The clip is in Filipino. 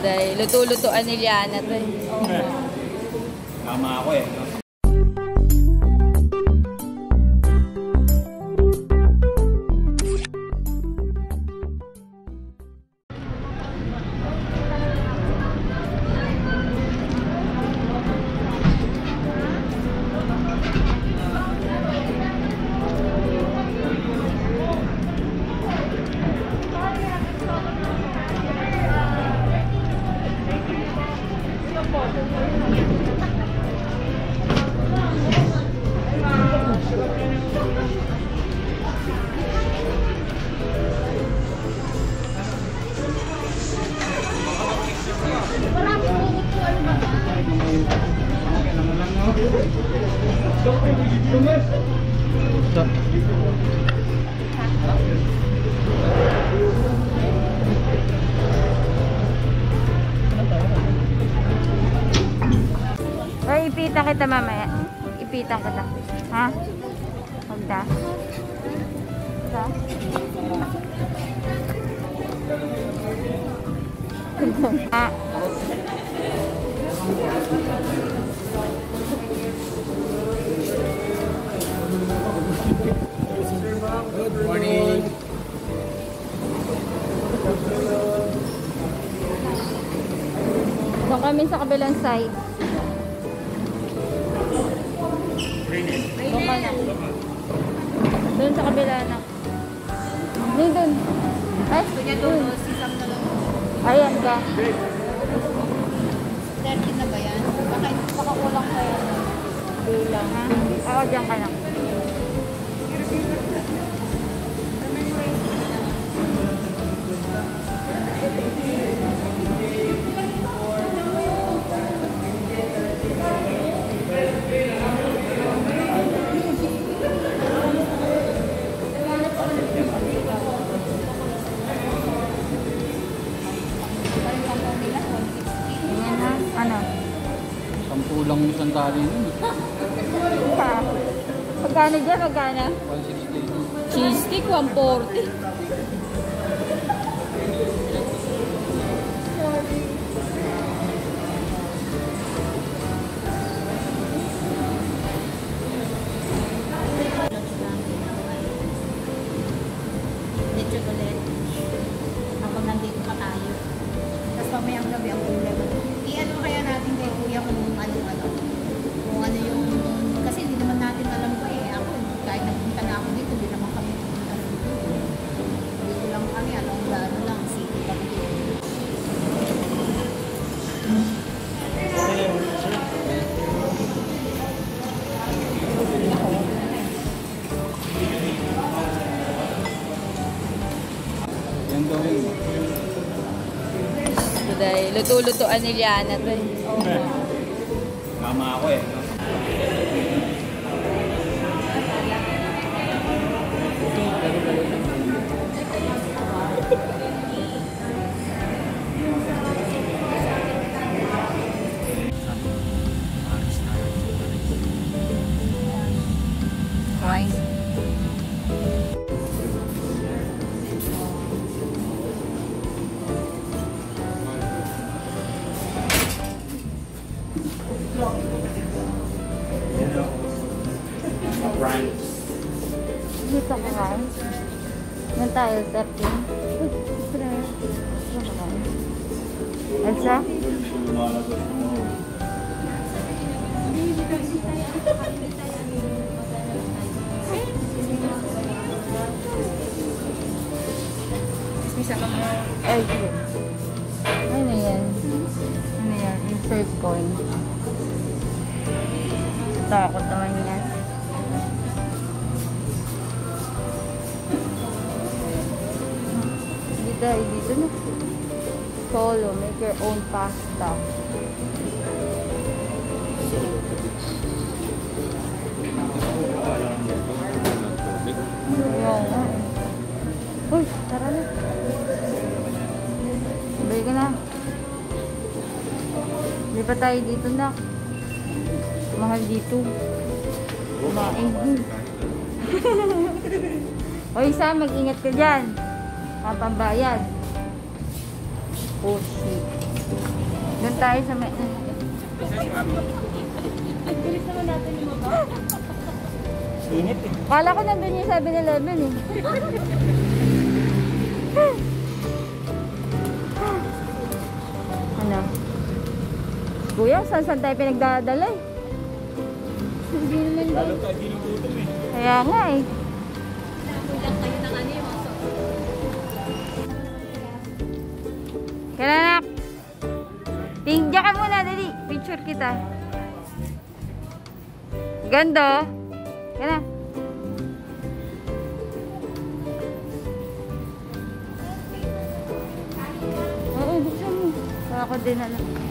Dahil luto-lutoan ni Liana to eh. Tama ako eh. Ay, ipitan kita mamaya. Ipitan kita. Ha? Magda? Ha? Ha? Good morning. Doon kami sa kabilang side. Doon ka na. Doon sa kabila na. Doon. Ay, doon. Sisam na lang. Ayan ka. 30 na ba yan? Baka kulang pa yan. Bilang ha? Oo, dyan ka na. Ano? 10 lang yung isang tali nun. Magkano dyan? Magkano? 160. Cheese stick, 140. Chocolate. Ako nandito pa tayo. Tapos pamayang gabi ang ulam. I-ano kaya natin kay Kuya kung ano-ano. Kung ano yung... Kasi hindi naman natin alam ko eh. Ako, kahit nagpunta na ako dito, hindi naman kami pupunta dito. Dito lang kami, anong gano'n lang. City kami dito. Yan daw yun. Dahil luto-lutoan ni Liana to eh. Tama ako eh. Wine. Dito ka kain. Yan tayo, 13. Uy, gusto na yun. Gusto ka kain. Elsa? Ay, sige. Ano yan? Ano yan? Insert coin. Takot naman yan. Dito na. Solo, make your own pasta. Uy, tara na. Sabay ka na. Hindi pa tayo dito na. Mahal dito. Kumain. Hoy, Sam, mag-ingat ka dyan. Papambayad. Oh, shit. tayo sa may... Bilis naman natin yung mga. Init eh. Kala ko nandun yung 7-Eleven eh. Ano? Kuya, saan tayo pinagdadala eh? Hindi naman Lalo tayo ginugutom eh. Kaya nga eh. Nakulang kayo ng ano yung mga Kaya anak. Diyan ka muna, dali. Picture kita. Ganda. Kaya na. Oo, buksan mo. Para ako din anak.